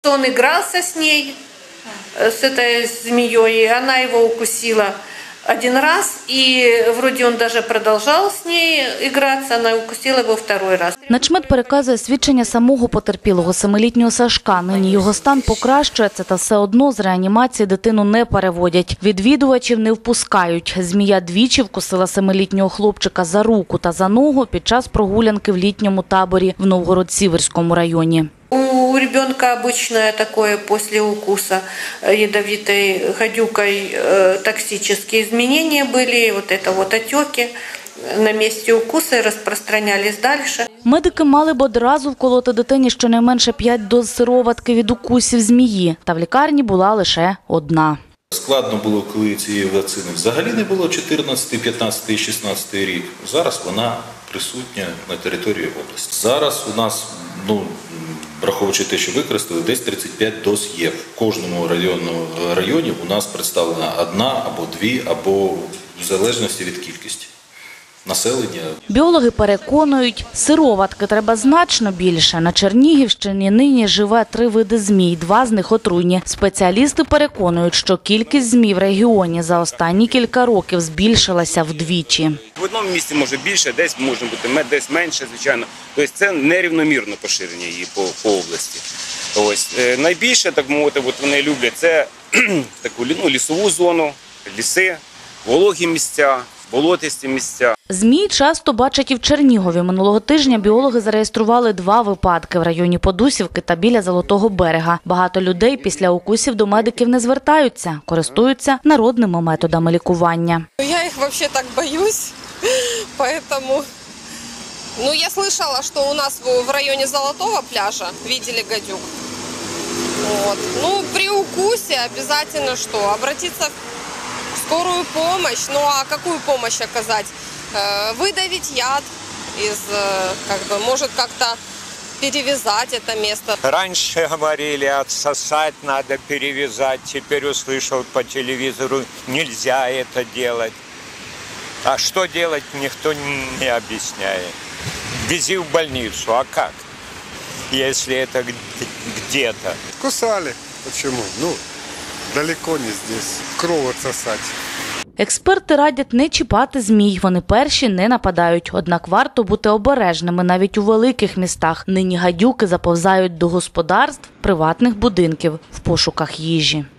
Он игрался с ней, с этой змеей, и она его укусила один раз, и вроде он даже продолжал с ней играться, она укусила его второй раз. Начмет переказує свідчення самого потерпілого 7-літнього Сашка. Нині його стан покращується, та все одно з реанімації дитину не переводять. Відвідувачів не впускають. Змія двічі вкусила 7-літнього хлопчика за руку та за ногу під час прогулянки в літньому таборі в Новгород-Сіверському районі. У ребенка обычное такое после укуса ядовитой гадюкой токсические изменения были, вот это вот отеки на месте укуса распространялись дальше. Медики мали б одразу вколоти дитині щонайменше 5 доз сироватки від укусів змії, та в лікарні була лише одна. Складно було, коли цієї вакцини взагалі не було 14, 15, 16 рік. Зараз вона присутня на території області. Зараз у нас, враховуючи те, що використали, десь 35 доз є. В кожному районі у нас представлена одна або дві, або в залежності від кількості населення. Біологи переконують, сироватки треба значно більше. На Чернігівщині нині живе 3 види змій, 2 з них отруйні. Спеціалісти переконують, що кількість змій в регіоні за останні кілька років збільшилася вдвічі. В одному місці може більше, десь може бути десь менше, звичайно. Тобто це нерівномірно поширення її по області. Ось найбільше, так мовити, вони люблять це таку лісову зону, ліси, вологі місця, болотисті місця. Змій часто бачать і в Чернігові. Минулого тижня біологи зареєстрували 2 випадки в районі Подусівки та біля Золотого берега. Багато людей після укусів до медиків не звертаються, користуються народними методами лікування. Я їх взагалі так боюсь, поэтому... я слышала, что у нас в районе Золотого пляжа видели гадюк. При укусе обязательно что? Обратиться в скорую помощь. А какую помощь оказать? Выдавить яд, может как-то перевязать это место. Раньше говорили, отсосать надо, перевязать. Теперь услышал по телевизору, нельзя это делать. А что делать, никто не объясняет. Вези в больницу, а как, если это где-то? Кусали. Почему? Далеко не здесь. Кровь отсосать. Експерти радять не чіпати змій, вони перші не нападають. Однак варто бути обережними навіть у великих містах. Нині гадюки заповзають до господарств, приватних будинків в пошуках їжі.